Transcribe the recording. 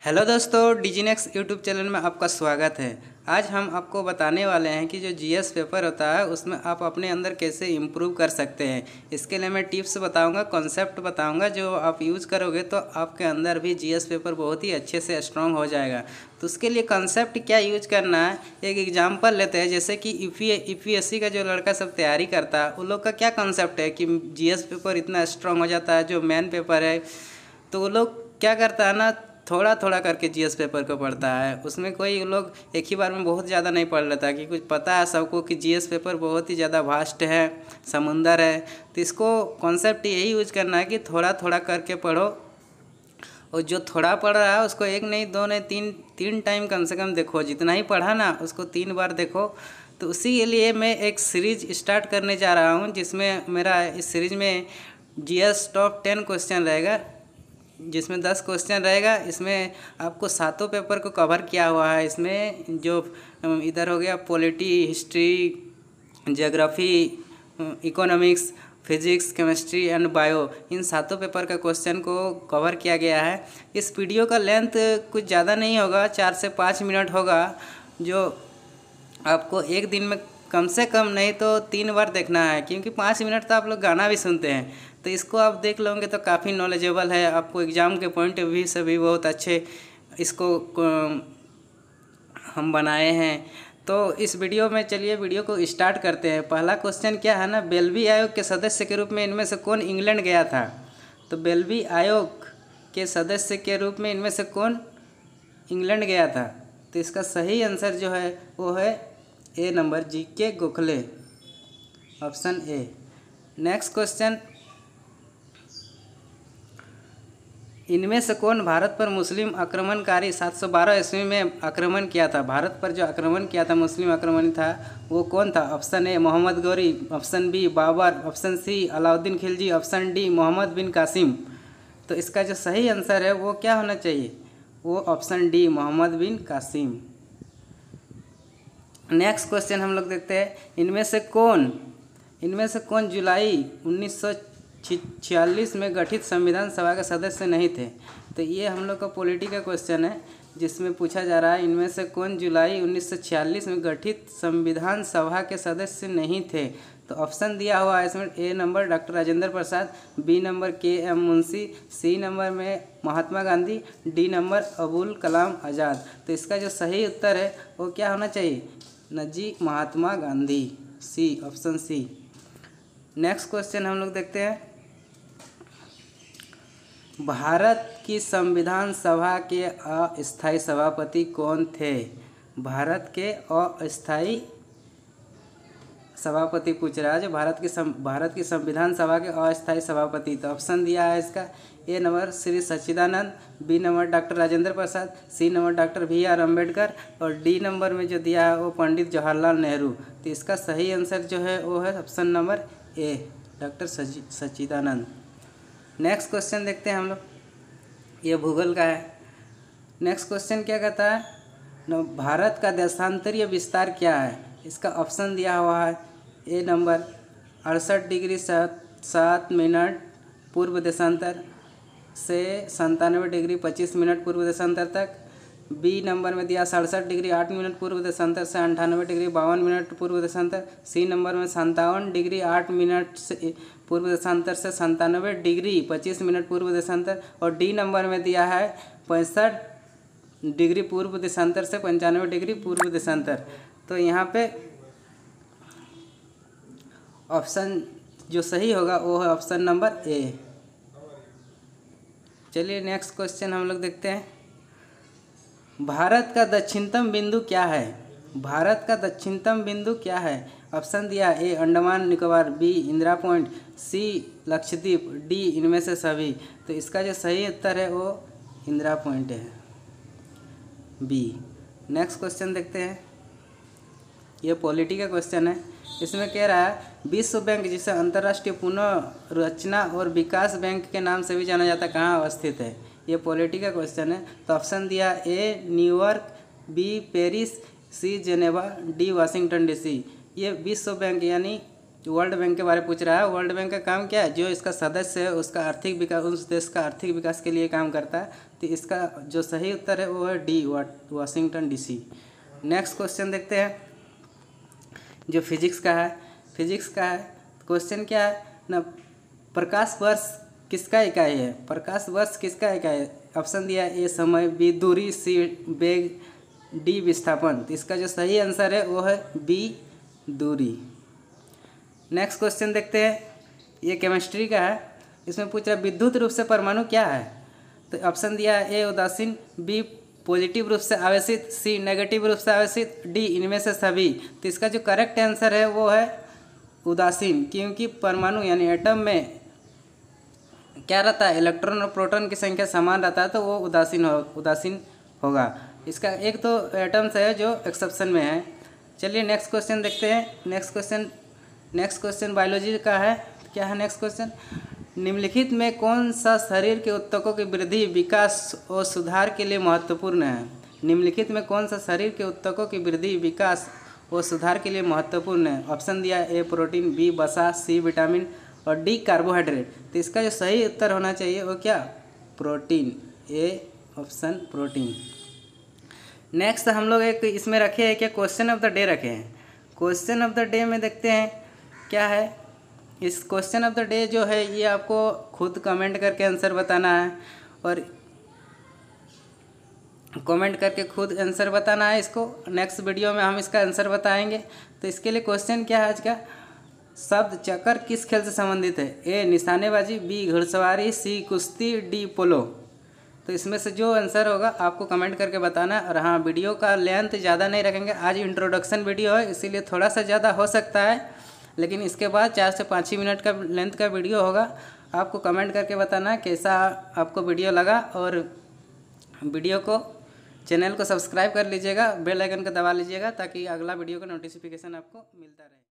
Hello दोस्तों, डिजीनेक्स YouTube channel में आपका स्वागत है। आज हम आपको बताने वाले हैं कि जो जीएस पेपर होता है उसमें आप अपने अंदर कैसे इम्प्रूव कर सकते हैं। इसके लिए मैं टिप्स बताऊंगा, कॉन्सेप्ट बताऊंगा, जो आप यूज़ करोगे तो आपके अंदर भी जीएस पेपर बहुत ही अच्छे से स्ट्रॉन्ग हो जाएगा। तो उसके लिए कॉन्सेप्ट क्या यूज करना है, एक एग्जाम्पल लेते हैं। जैसे कि यूपीएससी का जो लड़का सब तैयारी करता है उन लोग का क्या कॉन्सेप्ट है कि जीएस पेपर इतना स्ट्रॉन्ग हो जाता है, जो मेन पेपर है। तो वो लोग क्या करता है ना, थोड़ा थोड़ा करके जीएस पेपर को पढ़ता है। उसमें कोई लोग एक ही बार में बहुत ज़्यादा नहीं पढ़ लेता, कि कुछ पता है सबको कि जीएस पेपर बहुत ही ज़्यादा वास्ट है, समुंदर है। तो इसको कॉन्सेप्ट यही यूज करना है कि थोड़ा थोड़ा करके पढ़ो, और जो थोड़ा पढ़ रहा है उसको एक नहीं, दो नहीं, तीन टाइम कम से कम देखो। जितना ही पढ़ा ना उसको 3 बार देखो। तो उसी के लिए मैं एक सीरीज स्टार्ट करने जा रहा हूँ, जिसमें मेरा इस सीरीज में जीएस टॉप 10 क्वेश्चन रहेगा, जिसमें 10 क्वेश्चन रहेगा। इसमें आपको सातों पेपर को कवर किया हुआ है। इसमें जो इधर हो गया polity, history, geography, economics, physics, chemistry and bio, इन सातों पेपर का क्वेश्चन को कवर किया गया है। इस वीडियो का लेंथ कुछ ज़्यादा नहीं होगा, 4 से 5 मिनट होगा, जो आपको एक दिन में कम से कम नहीं तो 3 बार देखना है, क्योंकि 5 मिनट तो आप लोग गाना भी सुनते हैं। तो इसको आप देख लोगे तो काफ़ी नॉलेजेबल है, आपको एग्ज़ाम के पॉइंट ऑफ व्यू से भी बहुत अच्छे इसको हम बनाए हैं। तो इस वीडियो में चलिए वीडियो को स्टार्ट करते हैं। पहला क्वेश्चन क्या है ना, बेल्वी आयोग के सदस्य के रूप में इनमें से कौन इंग्लैंड गया था। तो बेल्वी आयोग के सदस्य के रूप में इनमें से कौन इंग्लैंड गया था। तो इसका सही आंसर जो है वो है A number, GK Gokhale, option A. Next question, इनमें से कौन भारत पर मुस्लिम आक्रमणकारी 712 ईस्वी में आक्रमण किया था। भारत पर जो आक्रमण किया था, मुस्लिम आक्रमण था, वो कौन था। Option A Mohammad Ghori, option B Babur, option C Alauddin Khilji, option D Mohammad bin Qasim. तो इसका जो सही आंसर है वो क्या होना चाहिए, वो option D Mohammad bin Qasim. Next question हम लोग देखते हैं, इनमें से कौन जुलाई 1946 में गठित संविधान सभा के सदस्य नहीं थे। तो ये हम लोग का पॉलिटी का क्वेश्चन है, जिसमें पूछा जा रहा है इनमें से कौन जुलाई 1946 में गठित संविधान सभा के सदस्य नहीं थे। तो ऑप्शन दिया हुआ है इसमें, A number doctor Rajendra Prasad, B number K M Munshi, C number में महात्मा गांधी, डी नंबर अबुल कलाम आज़ाद। तो इसका जो सही उत्तर है वो क्या होना चाहिए, नजी Mahatma Gandhi, C, option C. Next question हम लोग देखते हैं, भारत की संविधान सभा के अस्थायी सभापति कौन थे। भारत के अस्थायी सभापति पूछ रहा है, जो भारत की संविधान सभा के अस्थायी सभापति। तो ऑप्शन दिया है इसका, A number Shri Sachchidanand, B number doctor Rajendra Prasad, C number doctor BR Ambedkar, और डी नंबर में जो दिया है वो पंडित जवाहरलाल नेहरू। तो इसका सही आंसर जो है वो है option number A, doctor Sachchidanand. Next question देखते हैं हम लोग, ये भूगोल का है। नेक्स्ट क्वेश्चन क्या कहता है, भारत का देशांतरीय विस्तार क्या है। इसका ऑप्शन दिया हुआ है, ए नंबर 68 डिग्री 7 मिनट पूर्व देशांतर से 97 डिग्री 25 मिनट पूर्व देशांतर तक, बी नंबर में दिया 67 डिग्री 8 मिनट पूर्व देशांतर से 98 डिग्री 52 मिनट पूर्व देशांतर, सी नंबर में 57 डिग्री 8 मिनट से पूर्व देशांतर से 97 डिग्री 25 मिनट पूर्व देशांतर, और डी नंबर में दिया है 65 डिग्री पूर्व देशांतर से 95 डिग्री पूर्व देशांतर। तो यहाँ पे ऑप्शन जो सही होगा वो है ऑप्शन नंबर ए। चलिए नेक्स्ट क्वेश्चन हम लोग देखते हैं, भारत का दक्षिणतम बिंदु क्या है। भारत का दक्षिणतम बिंदु क्या है। ऑप्शन दिया, A Andaman Nicobar, B Indira point, C Lakshadweep, D इनमें से सभी। तो इसका जो सही उत्तर है वो इंदिरा पॉइंट है, बी। नेक्स्ट क्वेश्चन देखते हैं, ये पॉलिटी का क्वेश्चन है। इसमें कह रहा है, विश्व बैंक, जिसे अंतर्राष्ट्रीय पुनर्रचना और विकास बैंक के नाम से भी जाना जाता है, कहाँ अवस्थित है। ये पॉलिटी का क्वेश्चन है। तो ऑप्शन दिया, A New York, B Paris, C Geneva, D Washington DC। ये विश्व बैंक यानी वर्ल्ड बैंक के बारे में पूछ रहा है। वर्ल्ड बैंक का काम क्या है, जो इसका सदस्य है उसका आर्थिक विकास, उस देश का आर्थिक विकास के लिए काम करता है। तो इसका जो सही उत्तर है वो है D, Washington DC। Next question देखते हैं जो फिजिक्स का है। क्वेश्चन क्या है ना, प्रकाश वर्ष किसका इकाई है? प्रकाश वर्ष किसका इकाई है? ऑप्शन दिया है, ए समय, बी दूरी, सी वेग, डी विस्थापन। तो इसका जो सही आंसर है वो है बी दूरी। नेक्स्ट क्वेश्चन देखते हैं, ये केमिस्ट्री का है। इसमें पूछ रहा है विद्युत रूप से परमाणु क्या है? तो ऑप्शन दिया है, ए उदासीन, बी पॉजिटिव रूप से आवेशित, सी नेगेटिव रूप से आवेशित, डी इनमें से सभी। तो इसका जो करेक्ट आंसर है वो है उदासीन, क्योंकि परमाणु यानी एटम में क्या रहता है, इलेक्ट्रॉन और प्रोटॉन की संख्या समान रहता है, तो वो उदासीन होगा। इसका एक तो एटम्स है जो एक्सेप्शन में है। चलिए नेक्स्ट क्वेश्चन देखते हैं। नेक्स्ट क्वेश्चन बायोलॉजी का है। क्या है नेक्स्ट क्वेश्चन? निम्नलिखित में कौन सा शरीर के ऊतकों की वृद्धि, विकास और सुधार के लिए महत्वपूर्ण है? निम्नलिखित में कौन सा शरीर के ऊतकों की वृद्धि, विकास और सुधार के लिए महत्वपूर्ण है? ऑप्शन दिया है, ए प्रोटीन, बी वसा, सी विटामिन और डी कार्बोहाइड्रेट। तो इसका जो सही उत्तर होना चाहिए वो क्या? Protein, A option protein. Next हम लोग एक इसमें रखे हैं, क्या क्वेश्चन ऑफ द डे रखे हैं। क्वेश्चन ऑफ द डे में देखते हैं क्या है। इस क्वेश्चन ऑफ द डे जो है ये आपको खुद कमेंट करके आंसर बताना है, और कमेंट करके खुद आंसर बताना है। इसको नेक्स्ट वीडियो में हम इसका आंसर बताएंगे। तो इसके लिए क्वेश्चन क्या है आज का? शब्द चक्कर किस खेल से संबंधित है? ए निशानेबाजी, बी घुड़सवारी, सी कुश्ती, डी पोलो। तो इसमें से जो आंसर होगा आपको कमेंट करके बताना है। और हाँ, वीडियो का लेंथ ज़्यादा नहीं रखेंगे, आज इंट्रोडक्शन वीडियो है इसीलिए थोड़ा सा ज़्यादा हो सकता है, लेकिन इसके बाद 4 से 5 ही मिनट का लेंथ का वीडियो होगा। आपको कमेंट करके बताना कैसा आपको वीडियो लगा, और वीडियो को चैनल को सब्सक्राइब कर लीजिएगा, बेल आइकन को दबा लीजिएगा ताकि अगला वीडियो का नोटिफिकेशन आपको मिलता रहे।